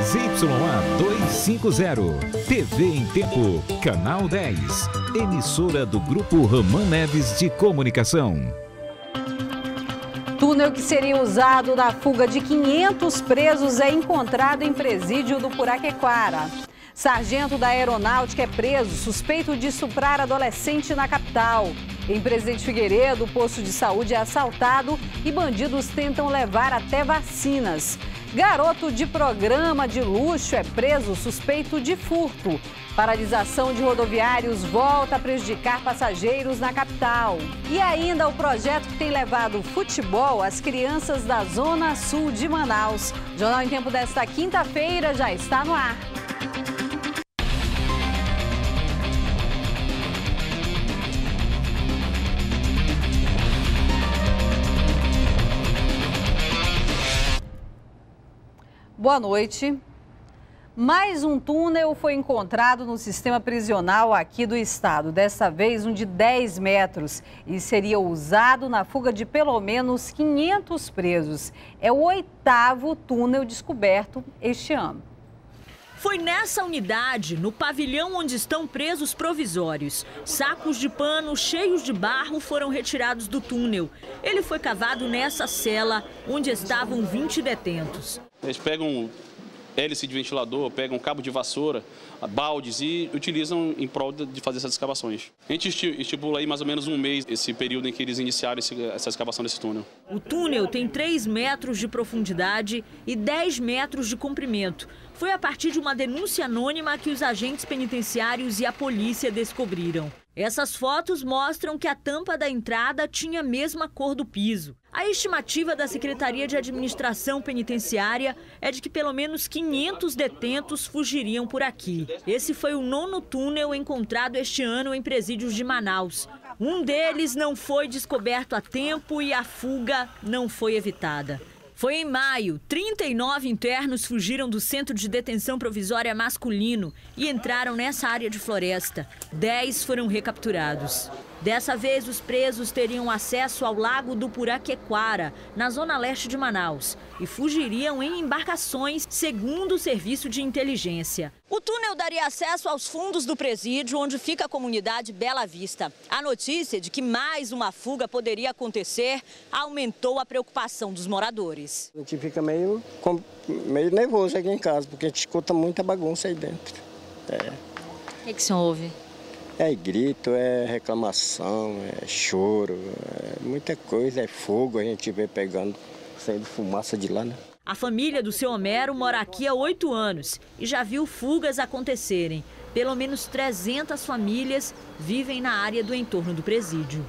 ZYA 250, TV em Tempo, Canal 10, emissora do Grupo Roman Neves de Comunicação. Túnel que seria usado na fuga de 500 presos é encontrado em presídio do Puraquequara. Sargento da Aeronáutica é preso, suspeito de estuprar adolescente na capital. Em Presidente Figueiredo, o posto de saúde é assaltado e bandidos tentam levar até vacinas. Garoto de programa de luxo é preso, suspeito de furto. Paralisação de rodoviários volta a prejudicar passageiros na capital. E ainda o projeto que tem levado futebol às crianças da Zona Sul de Manaus. O Jornal em Tempo desta quinta-feira já está no ar. Boa noite. Mais um túnel foi encontrado no sistema prisional aqui do estado. Dessa vez, um de 10 metros. E seria usado na fuga de pelo menos 500 presos. É o 8º túnel descoberto este ano. Foi nessa unidade, no pavilhão onde estão presos provisórios. Sacos de pano cheios de barro foram retirados do túnel. Ele foi cavado nessa cela, onde estavam 20 detentos. Eles pegam hélice de ventilador, pegam cabo de vassoura, baldes e utilizam em prol de fazer essas escavações. A gente estipula aí mais ou menos um mês esse período em que eles iniciaram essa escavação desse túnel. O túnel tem 3 metros de profundidade e 10 metros de comprimento. Foi a partir de uma denúncia anônima que os agentes penitenciários e a polícia descobriram. Essas fotos mostram que a tampa da entrada tinha a mesma cor do piso. A estimativa da Secretaria de Administração Penitenciária é de que pelo menos 500 detentos fugiriam por aqui. Esse foi o 9º túnel encontrado este ano em presídios de Manaus. Um deles não foi descoberto a tempo e a fuga não foi evitada. Foi em maio, 39 internos fugiram do Centro de Detenção Provisória Masculino e entraram nessa área de floresta. 10 foram recapturados. Dessa vez, os presos teriam acesso ao Lago do Puraquequara, na zona leste de Manaus, e fugiriam em embarcações, segundo o Serviço de Inteligência. O túnel daria acesso aos fundos do presídio, onde fica a comunidade Bela Vista. A notícia de que mais uma fuga poderia acontecer aumentou a preocupação dos moradores. A gente fica meio nervoso aqui em casa, porque a gente escuta muita bagunça aí dentro. O que o senhor ouve? É grito, é reclamação, é choro, é muita coisa, é fogo, a gente vê pegando, saindo fumaça de lá, né? A família do seu Homero mora aqui há 8 anos e já viu fugas acontecerem. Pelo menos 300 famílias vivem na área do entorno do presídio.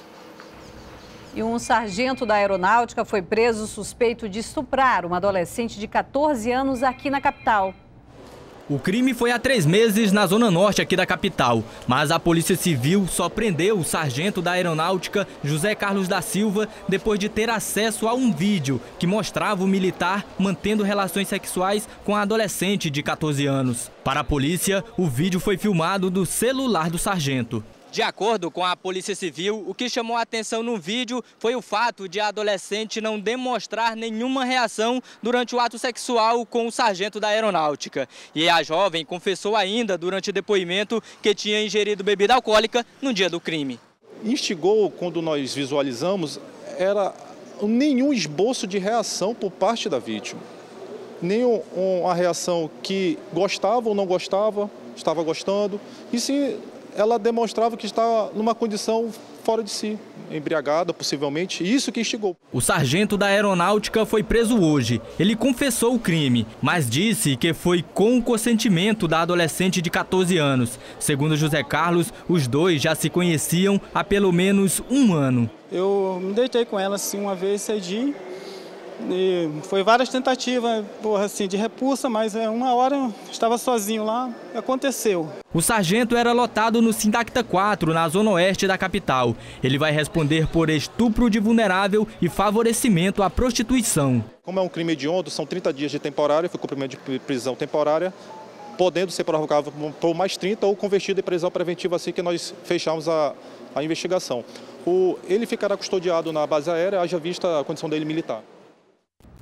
E um sargento da Aeronáutica foi preso suspeito de estuprar uma adolescente de 14 anos aqui na capital. O crime foi há 3 meses na zona norte aqui da capital, mas a Polícia Civil só prendeu o sargento da Aeronáutica, José Carlos da Silva, depois de ter acesso a um vídeo que mostrava o militar mantendo relações sexuais com a adolescente de 14 anos. Para a polícia, o vídeo foi filmado do celular do sargento. De acordo com a Polícia Civil, o que chamou a atenção no vídeo foi o fato de a adolescente não demonstrar nenhuma reação durante o ato sexual com o sargento da Aeronáutica. E a jovem confessou ainda durante o depoimento que tinha ingerido bebida alcoólica no dia do crime. Instigou, quando nós visualizamos, era nenhum esboço de reação por parte da vítima. Nenhuma reação que gostava ou não gostava, estava gostando. E se ela demonstrava que estava numa condição fora de si, embriagada possivelmente, isso que instigou. O sargento da Aeronáutica foi preso hoje. Ele confessou o crime, mas disse que foi com o consentimento da adolescente de 14 anos. Segundo José Carlos, os dois já se conheciam há pelo menos 1 ano. Eu me deitei com ela assim uma vez cedinho. E foi várias tentativas assim, de repulsa, mas uma hora eu estava sozinho lá, aconteceu. O sargento era lotado no Sindacta 4, na zona oeste da capital. Ele vai responder por estupro de vulnerável e favorecimento à prostituição. Como é um crime hediondo, são 30 dias de temporária, foi cumprimento de prisão temporária, podendo ser prorrogável por mais 30 ou convertido em prisão preventiva assim que nós fechamos a investigação. Ele ficará custodiado na base aérea, haja vista a condição dele militar.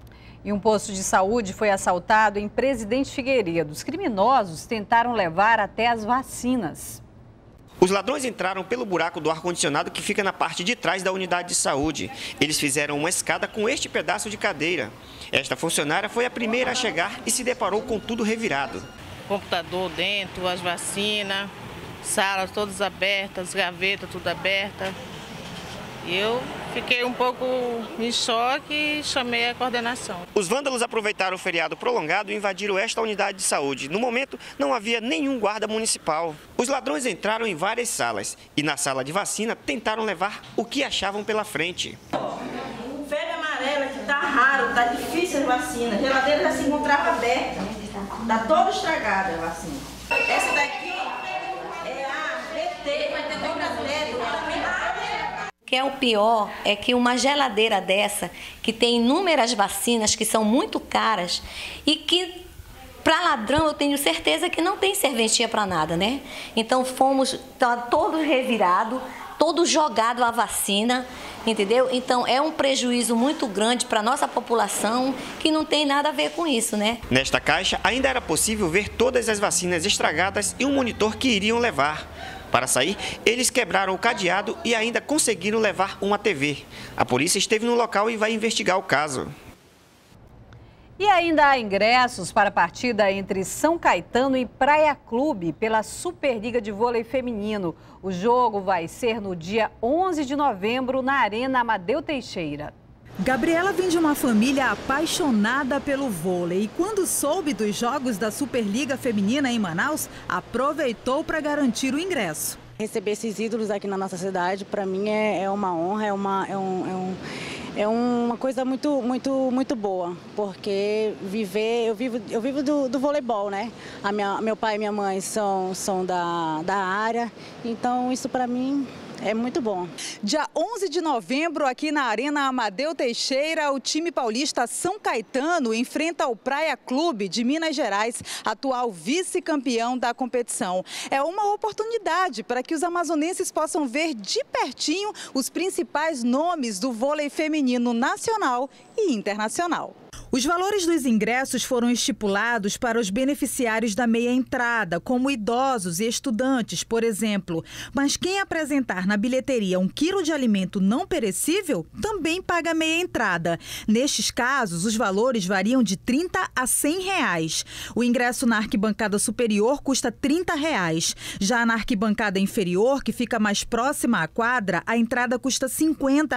E um posto de saúde foi assaltado em Presidente Figueiredo. Os criminosos tentaram levar até as vacinas. Os ladrões entraram pelo buraco do ar-condicionado que fica na parte de trás da unidade de saúde. Eles fizeram uma escada com este pedaço de cadeira. Esta funcionária foi a primeira a chegar e se deparou com tudo revirado. Computador dentro, as vacinas, salas todas abertas, gavetas tudo aberta. E eu fiquei um pouco em choque e chamei a coordenação. Os vândalos aproveitaram o feriado prolongado e invadiram esta unidade de saúde. No momento, não havia nenhum guarda municipal. Os ladrões entraram em várias salas e na sala de vacina tentaram levar o que achavam pela frente. Febre amarela que tá raro, tá difícil a vacina. A geladeira já se encontrava aberta, tá toda estragada a vacina. Essa daqui é a BT, vai ter brasileiro. O que é o pior é que uma geladeira dessa, que tem inúmeras vacinas que são muito caras e que para ladrão eu tenho certeza que não tem serventia para nada, né? Então fomos todo revirado, todo jogado a vacina, entendeu? Então é um prejuízo muito grande para a nossa população que não tem nada a ver com isso, né? Nesta caixa ainda era possível ver todas as vacinas estragadas e um monitor que iriam levar. Para sair, eles quebraram o cadeado e ainda conseguiram levar uma TV. A polícia esteve no local e vai investigar o caso. E ainda há ingressos para a partida entre São Caetano e Praia Clube pela Superliga de Vôlei Feminino. O jogo vai ser no dia 11 de novembro na Arena Amadeu Teixeira. Gabriela vem de uma família apaixonada pelo vôlei e quando soube dos jogos da Superliga Feminina em Manaus, aproveitou para garantir o ingresso. Receber esses ídolos aqui na nossa cidade, para mim é uma honra, é uma coisa muito boa, porque eu vivo do voleibol, né? Meu pai e minha mãe são da área, então isso para mim é muito bom. Dia 11 de novembro, aqui na Arena Amadeu Teixeira, o time paulista São Caetano enfrenta o Praia Clube de Minas Gerais, atual vice-campeão da competição. É uma oportunidade para que os amazonenses possam ver de pertinho os principais nomes do vôlei feminino nacional e internacional. Os valores dos ingressos foram estipulados para os beneficiários da meia entrada, como idosos e estudantes, por exemplo. Mas quem apresentar na bilheteria 1 quilo de alimento não perecível também paga meia entrada. Nestes casos, os valores variam de R$ 30 a R$ 100. O ingresso na arquibancada superior custa R$ 30. Já na arquibancada inferior, que fica mais próxima à quadra, a entrada custa R$ 50.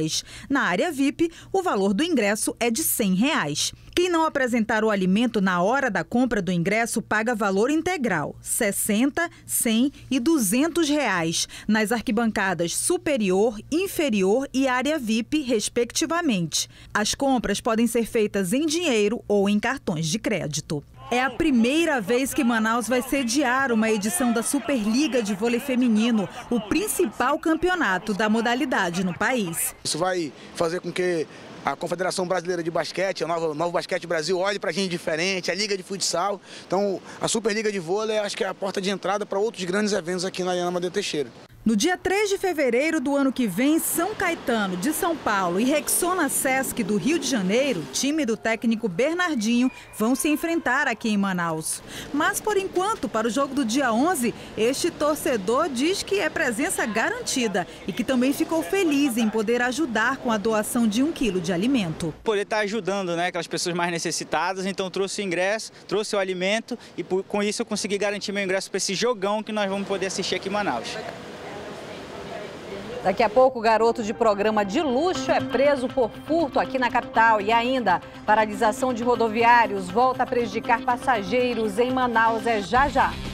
Na área VIP, o valor do ingresso é de R$ 100. Quem não apresentar o alimento na hora da compra do ingresso paga valor integral, R$ 60, R$ 100 e R$ 200 nas arquibancadas superior, inferior e área VIP, respectivamente. As compras podem ser feitas em dinheiro ou em cartões de crédito. É a primeira vez que Manaus vai sediar uma edição da Superliga de Vôlei Feminino, o principal campeonato da modalidade no país. Isso vai fazer com que a Confederação Brasileira de Basquete, o Novo Basquete Brasil, olhe para a gente diferente, a Liga de Futsal. Então, a Superliga de Vôlei, acho que é a porta de entrada para outros grandes eventos aqui na Arena Amadeu Teixeira. No dia 3 de fevereiro do ano que vem, São Caetano de São Paulo e Rexona Sesc do Rio de Janeiro, time do técnico Bernardinho, vão se enfrentar aqui em Manaus. Mas, por enquanto, para o jogo do dia 11, este torcedor diz que é presença garantida e que também ficou feliz em poder ajudar com a doação de 1 quilo de alimento. Poder estar ajudando, né, aquelas pessoas mais necessitadas, então trouxe o ingresso, trouxe o alimento e com isso eu consegui garantir meu ingresso para esse jogão que nós vamos poder assistir aqui em Manaus. Daqui a pouco, o garoto de programa de luxo é preso por furto aqui na capital. E ainda, paralisação de rodoviários volta a prejudicar passageiros em Manaus. É já já.